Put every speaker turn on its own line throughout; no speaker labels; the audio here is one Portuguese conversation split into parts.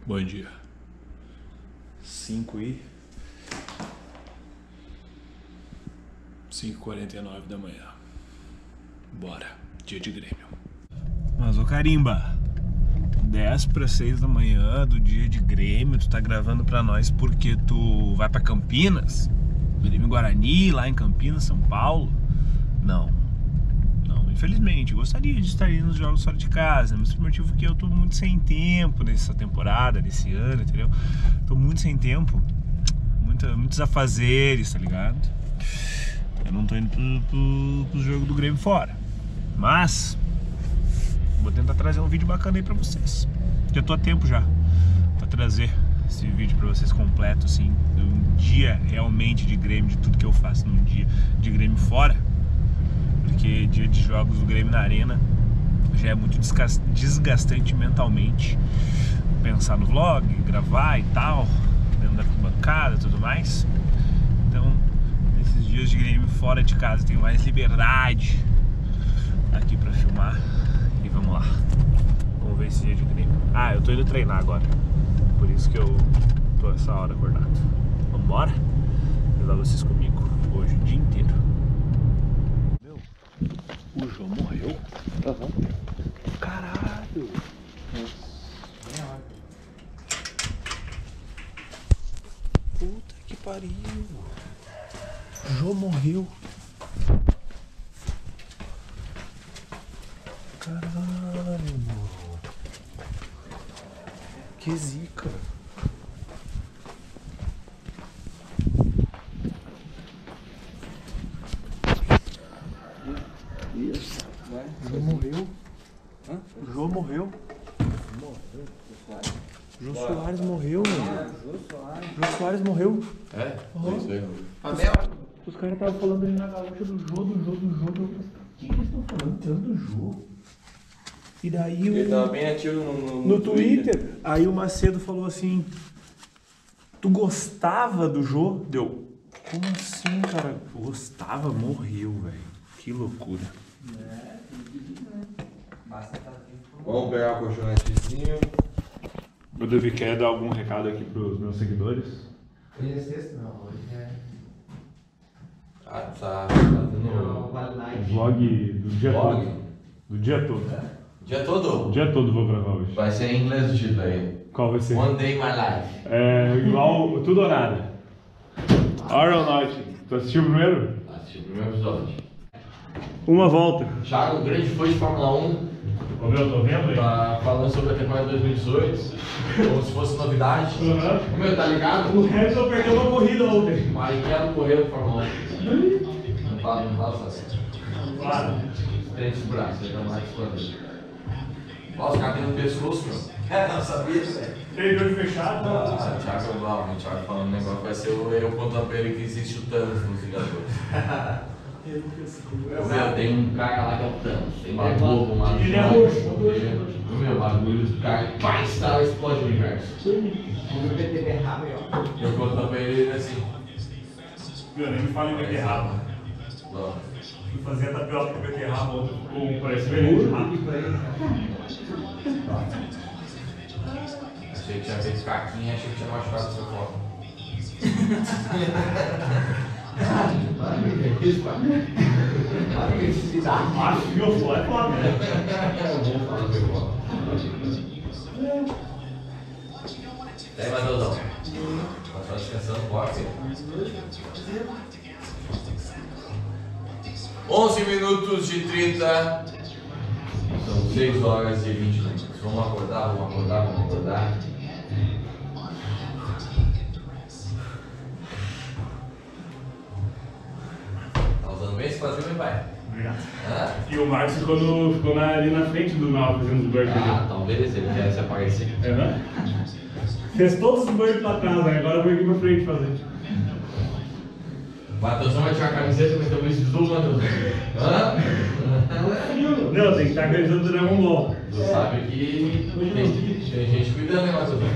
Bom dia. 5h49 da manhã. Bora, dia de Grêmio. Mas ô carimba, 5:50 da manhã do dia de Grêmio, tu tá gravando pra nós porque tu vai pra Campinas? Grêmio Guarani, lá em Campinas, São Paulo? Não, infelizmente, eu gostaria de estar indo nos jogos fora de casa, mas por motivo que eu tô muito sem tempo nessa temporada, nesse ano, entendeu? Tô muito sem tempo, muitos afazeres, tá ligado? Eu não tô indo pro jogo do Grêmio fora, mas vou tentar trazer um vídeo bacana aí pra vocês. Já tô a tempo já pra trazer esse vídeo pra vocês completo, assim, um dia realmente de Grêmio, de tudo que eu faço num dia de Grêmio fora. Porque dia de jogos do Grêmio na Arena já é muito desgastante mentalmente. Pensar no vlog, gravar e tal, dentro da bancada e tudo mais. Então, nesses dias de Grêmio fora de casa, eu tenho mais liberdade aqui pra filmar. E vamos lá. Vamos ver esse dia de Grêmio. Ah, eu tô indo treinar agora. Por isso que eu tô essa hora acordado. Vambora? Levar vocês comigo hoje o dia inteiro. O João morreu? Aham. Caralho! Puta que pariu! O João morreu! Caralho, mano! Que zica! Isso. O João morreu. Hã? O João morreu. João Soares morreu, mano. João Soares morreu.
É?
Uhum.
Isso aí.
Os caras estavam falando ali na gaúcha do Jô. O que eles estão falando tanto do Jô? E daí
Ele tava bem ativo
no Twitter. Aí o Macedo falou assim: tu gostava do Jô? Deu. Como assim, cara? Gostava, morreu, velho. Que loucura.
Vamos pegar o colchonetezinho.
O Davi quer dar algum recado aqui pros meus seguidores?
Hoje é sexta, não. Hoje é.
Ah, tá fazendo
Vlog do dia
vlog?
todo. Do dia todo.
Dia todo?
O dia todo vou gravar hoje.
Vai ser em inglês o título aí.
Qual vai ser?
One Day My Life.
É igual tudo ou nada. Hora ou noite? Tu assistiu o primeiro?
Assisti o primeiro episódio.
Uma volta.
Thiago, grande fã de Fórmula 1.
Ô meu, tô vendo aí?
Tá falando sobre a temporada de 2018. Como se fosse novidade.
Uhum.
Meu, tá ligado?
O Hamilton perdeu uma corrida ontem.
Mas quero correr do Fórmula 1. Não fala assim.
Claro.
Tem esse braço, ele tá mais escondido. Nossa, os caras têm no pescoço, meu. É, não sabia, velho.
Tem de olho fechado?
Ah, o Thiago falando um negócio, vai ser eu contando pra ele que existe o Thanos nos Vingadores. Meu, tem um cara lá que é o Thanos, tem uma Globo, uma
Ele é roxo.
Meu, bagulho do cara, vai estar, explode o universo. Eu contando pra ele assim.
Meu, nem me fala em beterraba.
Ó.
Fui fazer a tapioca com beterraba ontem, ficou parecendo bem rápido.
Achei que tinha feito caquinha, achei que tinha machucado o seu foco.
Acho que meu fone é foda, né?
E aí, Matheusão? Tá só descansando o boxe? 11 minutos de 30. São 6 horas e 20 minutos. Vamos acordar. Tá usando bem esse quadril, hein, pai?
Obrigado.
Hã?
E o Marcos ficou ali na frente do Mal fazendo os burpees.
Ah, talvez ele quer se aparecer.
Uhum. Fez todos os burpees pra trás, né? Agora eu vou aqui pra frente fazer.
Matheusão vai tirar a camiseta, meteu o vestido do Matheusão. Hã?
Não, tem que estar organizando o Dragon Ball.
Tu sabe que tem gente cuidando, né, Matheusão?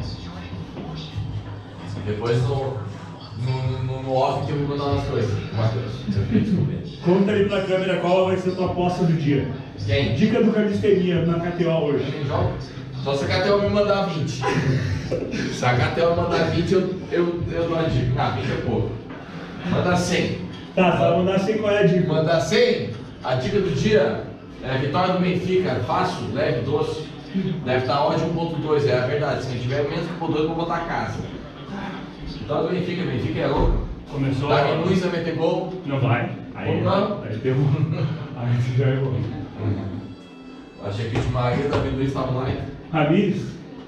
Depois no off que eu vou mandar umas coisas. Matheus, eu queria descobrir.
Conta ali pra câmera qual vai ser a tua aposta do dia.
Quem?
Dica do calistenia na KTO hoje.
Quem joga? Só se a Catel me mandar 20. Se a Catel mandar 20, eu dou a dica. Ah, 20 é pouco. Manda 100.
Tá, só mandar 100, qual é a dica?
Mandar 100, a dica do dia é a vitória do Benfica, fácil, leve, doce. Deve estar ódio 1.2, é a verdade. Se não tiver menos que 1.2, eu vou botar a casa. Vitória do Benfica, Benfica é louco.
Começou.
Darwin Nunes vai meter gol.
Não vai. Aí
não?
Aí tem um. Aí você já errou.
Achei que o Maria da Luiz estava lá.
Ramires.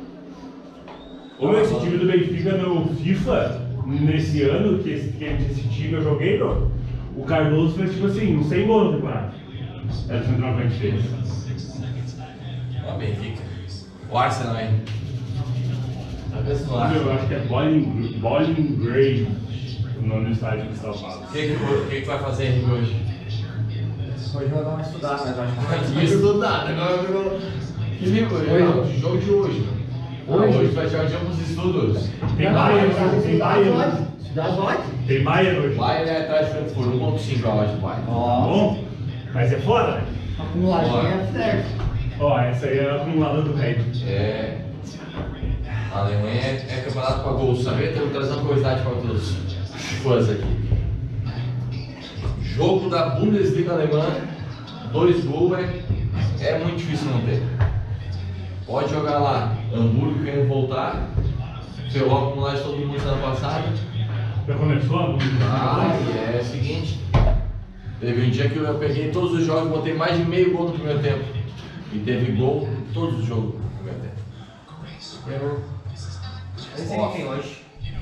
Ô, esse time do Benfica no FIFA, nesse ano, que esse time eu joguei, não, o Cardoso fez tipo assim, uns 100 gols no campeonato. Era o centroavante deles.
Ó, Benfica. O Arsenal, hein? Tá pensando.
Eu acho que é Bowling Grey, o nome do estádio que você estava falando.
O que vai fazer, Henrique, hoje?
Hoje eu vou dar uma estudada, mas eu acho que vai
Estudado, agora virou. Que livro? Hoje? Jogo de hoje. Hoje vai ser o dia dos estudos.
Tem Bayern hoje, tem Bayern.
Das oito?
Tem Bayern hoje.
Bayern é atrás de Frankfurt, 1.5 a odd do Bayern.
Bom, mas é fora, né?
Acumuladinha é certo.
Ó, essa aí é a acumulada do Red.
É. A Alemanha é campeonato para gols, sabe? Temos que trazer uma curiosidade para todos os fãs aqui. Jogo da Bundesliga alemã, 2 gols é muito difícil não ter. Pode jogar lá, Hamburgo querendo voltar, ferrou a acumulagem de todo mundo ano passado.
Já começou a Bundesliga?
E é o seguinte, teve um dia que eu peguei todos os jogos, botei mais de meio gol no primeiro tempo. E teve gol em todos os jogos no primeiro tempo.
Eu sei quem tem hoje.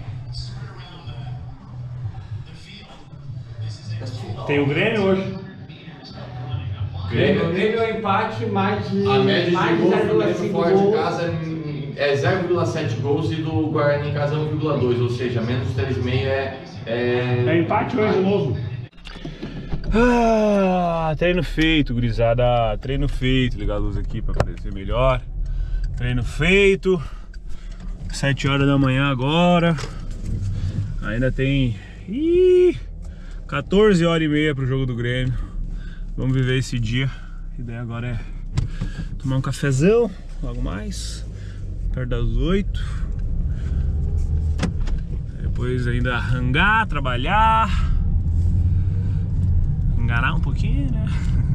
Tem o Grêmio hoje.
O Grêmio é um empate, mais de
A média de gols do Grêmio
0,5
fora de
gols.
casa é 0,7 gols e do Guarani em casa 1,2, ou seja, menos 3,5
É empate hoje de novo. Treino feito, gurizada. Treino feito. Ligar a luz aqui pra aparecer melhor. Treino feito. 7 horas da manhã agora. Ainda tem 14 horas e meia pro jogo do Grêmio. Vamos viver esse dia. A ideia agora é tomar um cafezão, logo mais, perto das 8. Depois ainda rangar, trabalhar, enganar um pouquinho, né?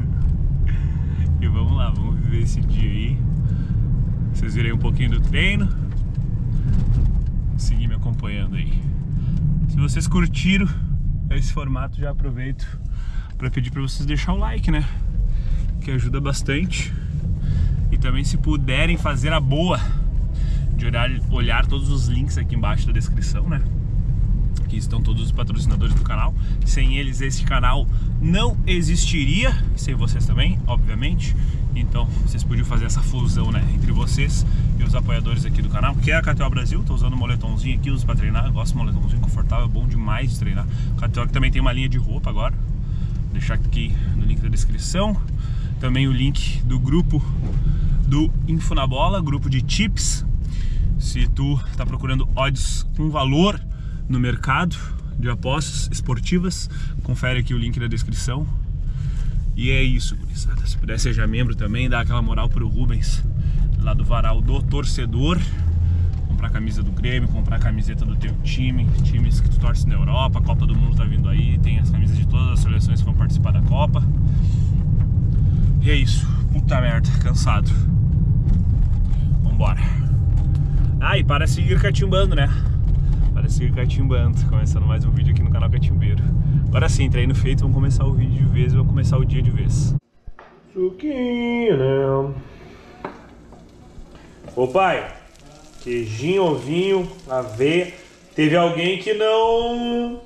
E vamos lá, vamos viver esse dia aí. Vocês virem um pouquinho do treino, seguir me acompanhando aí. Se vocês curtiram esse formato, já aproveito para pedir para vocês deixar o like, né? Que ajuda bastante. E também, se puderem, fazer a boa de olhar todos os links aqui embaixo da descrição, né? Aqui estão todos os patrocinadores do canal. Sem eles, esse canal não existiria. Sem vocês também, obviamente. Então, vocês podiam fazer essa fusão, né? Entre vocês e os apoiadores aqui do canal. Que é a KTO Brasil. Tô usando um moletomzinho aqui, uso pra treinar. Eu gosto de moletomzinho confortável, é bom demais de treinar. A KTO que também tem uma linha de roupa agora. Vou deixar aqui no link da descrição. Também o link do grupo do Info na Bola, grupo de tips. Se tu tá procurando odds com valor no mercado de apostas esportivas, confere aqui o link da descrição. E é isso, gurizada. Se puder, seja membro também, dá aquela moral pro Rubens lá do Varal do Torcedor. Comprar a camisa do Grêmio, comprar a camiseta do teu time, times que tu torce na Europa, a Copa do Mundo tá vindo aí, tem as camisas de todas as seleções que vão participar da Copa. E é isso, puta merda, cansado. Vambora. E para seguir catimbando, né? Para seguir catimbando, começando mais um vídeo aqui no canal Catimbeiro. Agora sim, treino feito, vamos começar o vídeo de vez, vamos começar o dia de vez. Suquinho, né? Ô pai, queijinho, ovinho, aveia. Teve alguém que não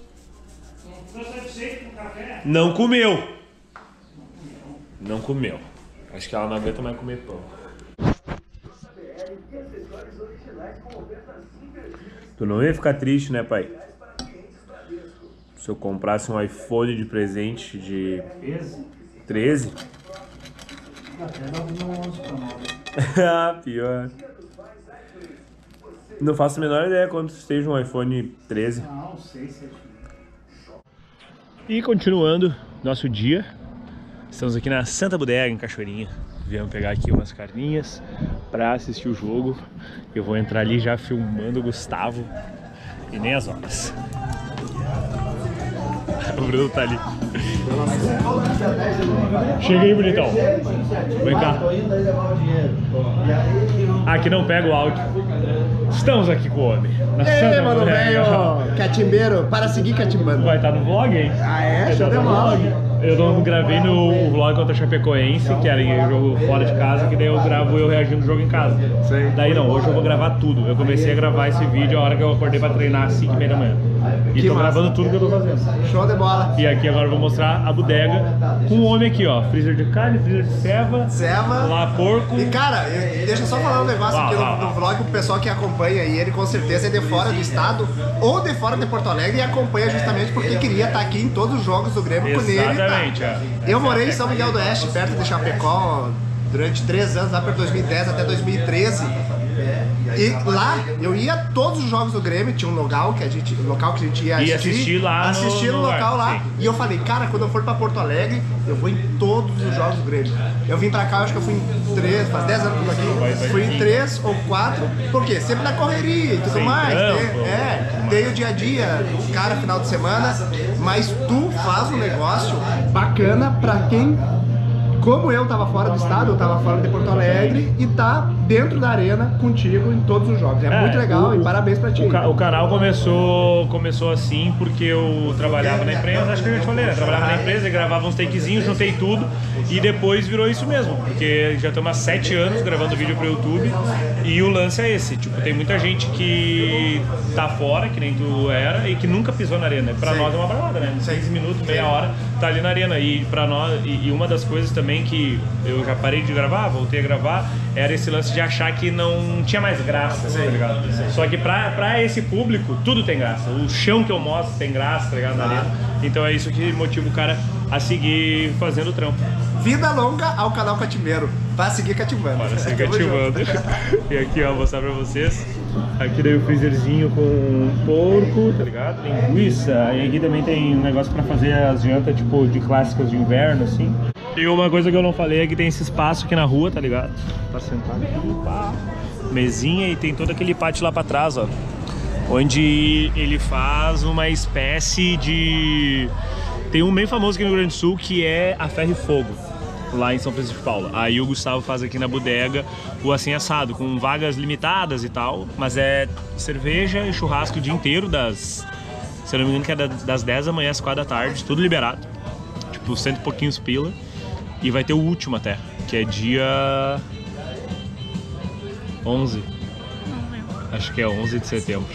comeu. Não comeu. Acho que ela não aguenta mais comer pão. Tu não ia ficar triste, né, pai? Se eu comprasse um iPhone de presente de 13?
Até no 11 pra 9.
Ah, pior. Não faço a menor ideia quanto esteja um iPhone 13.
Não, 6, 7.
E continuando nosso dia, estamos aqui na Santa Bodega, em Cachoeirinha. Viemos pegar aqui umas carninhas, pra assistir o jogo. Eu vou entrar ali já filmando o Gustavo e nem as horas. O Bruno tá ali. Chega aí, bonitão. Vem cá. Aqui não pega o áudio. Estamos aqui com o homem.
Ei, mano, velho. Catimbeiro, para seguir catimbando.
Vai estar no vlog, hein?
Ah, é?
Show de bola. Eu não gravei no vlog contra a Chapecoense, que era em jogo fora de casa, que daí eu gravo eu reagindo no jogo em casa.
Sim.
Daí não, hoje eu vou gravar tudo. Eu comecei a gravar esse vídeo a hora que eu acordei pra treinar às 5h30 da manhã. E
Que
tô
massa.
gravando tudo que eu tô fazendo.
Show de bola.
E aqui agora eu vou mostrar a bodega com o homem aqui, ó. Freezer de carne, freezer de ceva,
Ceva.
lá porco.
E cara, deixa eu só falar um negócio aqui no vlog pro pessoal que acompanha aí, ele com certeza é de fora do estado ou de fora de Porto Alegre e acompanha justamente porque queria estar aqui em todos os jogos do Grêmio com ele.
Exatamente,
Tá?
é.
Eu morei em São Miguel do Oeste, perto de Chapecó, durante 3 anos, lá para 2010 até 2013. E lá eu ia a todos os jogos do Grêmio, tinha um local que a gente ia
assistir lá
assistir no local lá.
sim.
E eu falei, cara, quando eu for pra Porto Alegre, eu vou em todos os jogos do Grêmio. Eu vim pra cá, eu acho que eu fui em 3, faz 10 anos que eu tô aqui, fui em 3 ou 4, porque sempre na correria e tudo
Sem
mais.
trampo.
Tem o dia a dia, cara, final de semana, mas tu faz um negócio bacana pra quem, como eu tava fora do estado, eu tava fora de Porto Alegre e tá dentro da arena contigo em todos os jogos. É muito legal e parabéns pra ti.
O canal começou assim porque eu trabalhava na empresa, acho que eu já te falei, né? Trabalhava na empresa, gravava uns takezinhos, juntei tudo e depois virou isso mesmo, porque já estamos há 7 anos gravando vídeo pro YouTube e o lance é esse, tipo, tem muita gente que tá fora, que nem tu era, e que nunca pisou na arena. Pra nós é uma balada, né? 15 minutos, meia hora, tá ali na arena. E pra nós, e uma das coisas também que eu já parei de gravar, voltei a gravar, era esse lance de achar que não tinha mais graça, tá ligado? Só que pra esse público, tudo tem graça. O chão que eu mostro tem graça, tá ligado? Na arena. Então é isso que motiva o cara a seguir fazendo o trampo.
Vida longa ao canal Catimbeiro, pra seguir cativando.
Bora seguir cativando. E aqui, ó, vou mostrar pra vocês. Aqui daí o freezerzinho com porco, tá ligado? Linguiça. E aqui também tem um negócio pra fazer as jantas, tipo, de clássicas de inverno, assim. E uma coisa que eu não falei é que tem esse espaço aqui na rua, tá ligado? Pra sentar aqui, pá. Mesinha, e tem todo aquele pátio lá pra trás, ó. Onde ele faz uma espécie de... Tem um bem famoso aqui no Rio Grande do Sul que é a Ferro e Fogo, lá em São Francisco de Paula. Aí o Gustavo faz aqui na bodega o assim assado, com vagas limitadas e tal, mas é cerveja e churrasco o dia inteiro, se eu não me engano que é das 10 da manhã às 4 da tarde, tudo liberado, tipo 100 e pouquinhos pila, e vai ter o último até, que é dia 11, acho que é 11 de setembro,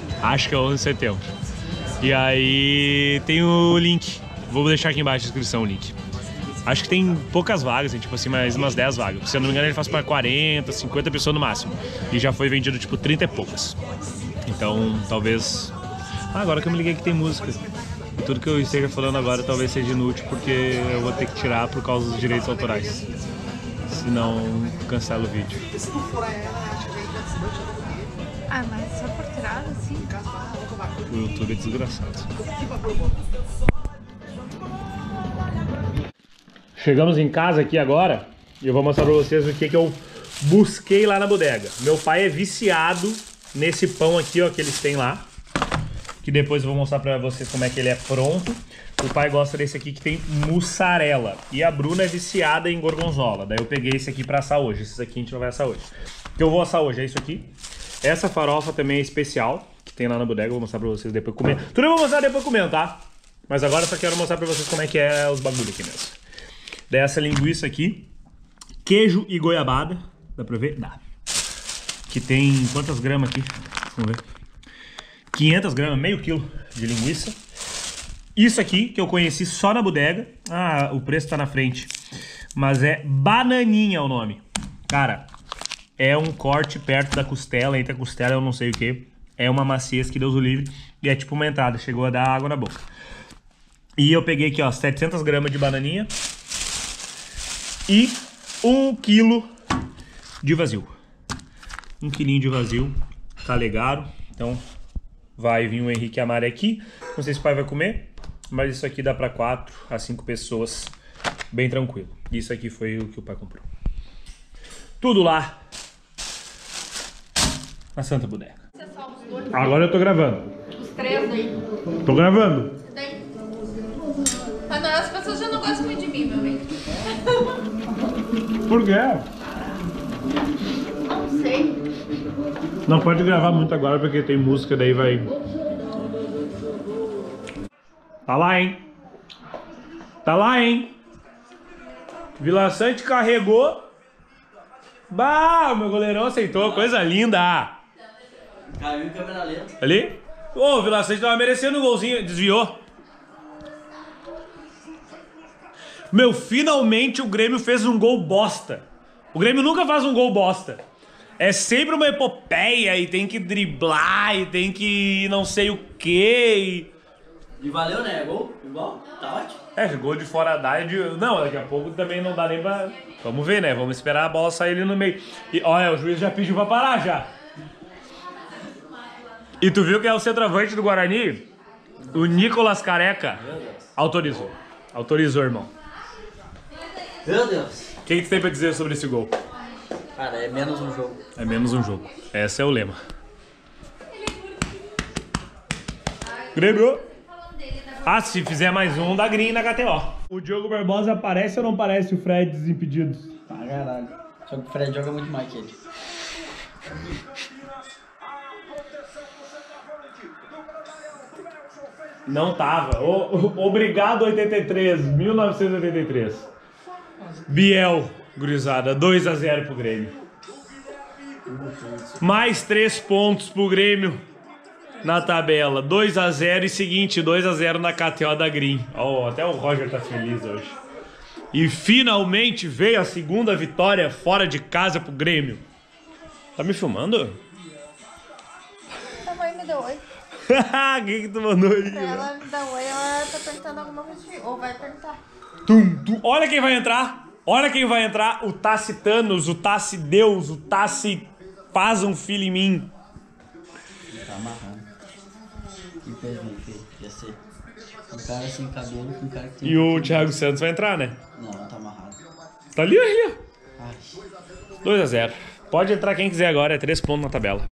e aí tem o link, vou deixar aqui embaixo na descrição o link. Acho que tem poucas vagas, tem, tipo assim, mais umas 10 vagas. Se eu não me engano, ele faz para 40, 50 pessoas no máximo. E já foi vendido, tipo, 30 e poucas. Então, talvez... agora que eu me liguei que tem música. E tudo que eu esteja falando agora talvez seja inútil, porque eu vou ter que tirar por causa dos direitos autorais. Senão, cancelo o vídeo.
Ah, mas só por trás, assim?
O YouTube é desgraçado. Chegamos em casa aqui agora e eu vou mostrar pra vocês o que eu busquei lá na bodega. Meu pai é viciado nesse pão aqui, ó, que eles têm lá. Que depois eu vou mostrar pra vocês como é que ele é pronto. O pai gosta desse aqui que tem mussarela. E a Bruna é viciada em gorgonzola. Daí eu peguei esse aqui pra assar hoje. Esse aqui a gente não vai assar hoje. O que eu vou assar hoje é isso aqui. Essa farofa também é especial, que tem lá na bodega. Eu vou mostrar pra vocês depois comer. Tudo eu vou mostrar depois comendo, tá? Mas agora eu só quero mostrar pra vocês como é que é os bagulho aqui mesmo. Daí essa linguiça aqui, queijo e goiabada, dá pra ver? Dá. Que tem quantas gramas aqui? Vamos ver. 500 gramas, meio quilo de linguiça. Isso aqui, que eu conheci só na bodega. Ah, o preço tá na frente. Mas é bananinha o nome. Cara, é um corte perto da costela, entre a costela eu não sei o que. É uma maciez que Deus o livre. E é tipo uma entrada, chegou a dar água na boca. E eu peguei aqui, ó, 700 gramas de bananinha. E 1 quilo de vazio. 1 quilinho de vazio. Tá legal. Então vai vir o Henrique Amari aqui. Não sei se o pai vai comer, mas isso aqui dá pra 4 a 5 pessoas. Bem tranquilo. Isso aqui foi o que o pai comprou. Tudo lá A Santa Boneca. Agora eu tô gravando.
Os três aí.
Tô gravando.
Daí. Mas não, as pessoas já não gostam muito de mim, meu amigo.
Por quê?
Não sei.
Não pode gravar muito agora porque tem música, daí vai... Tá lá, hein? Tá lá, hein? Vila Sante carregou. Bah, o meu goleirão aceitou, coisa linda.
Caiu em câmera lenta.
Ali? Ô, o Vila Sante tava merecendo um golzinho, desviou. Meu, finalmente o Grêmio fez um gol bosta. O Grêmio nunca faz um gol bosta. É sempre uma epopeia e tem que driblar e tem que não sei o que.
E valeu, né? Gol? Igual? Tá ótimo.
É, gol de fora da área. Não, daqui a pouco também não dá nem pra... Vamos ver, né? Vamos esperar a bola sair ali no meio. E olha, o juiz já pediu pra parar já. E tu viu que é o centroavante do Guarani? O Nicolas Careca autorizou. Autorizou, irmão.
Meu Deus.
O que tu tem pra dizer sobre esse gol?
Cara, é menos um jogo.
É menos um jogo. Esse é o lema. Grêmio. Ah, se fizer mais um, dá green na KTO. O Diogo Barbosa aparece ou não aparece o Fred Desimpedidos?
Pra caralho. Só que o Fred joga muito mais que ele.
Não tava. Obrigado 83, 1983. Biel, gurizada, 2-0 pro Grêmio. Mais 3 pontos pro Grêmio na tabela. 2-0 e seguinte, 2-0 na KTO da Green. Oh, até o Roger tá feliz hoje. E finalmente veio a segunda vitória fora de casa pro Grêmio. Tá me filmando?
A mãe me deu oi.
Quem que tu mandou aí?
Pra ela me dar oi, ela tá perguntando alguma coisa de mim. Ou vai perguntar.
Olha quem vai entrar. Olha quem vai entrar. O Tassi Thanos, o Tassi Deus, o Tassi faz um filho em mim.
Tá amarrado. Infelizmente, ia ser um cara sem cabelo com um cara que tem...
E o Thiago Santos vai entrar, né?
Não, tá amarrado.
Tá ali, ó.
Ai.
2-0. Pode entrar quem quiser agora, é 3 pontos na tabela.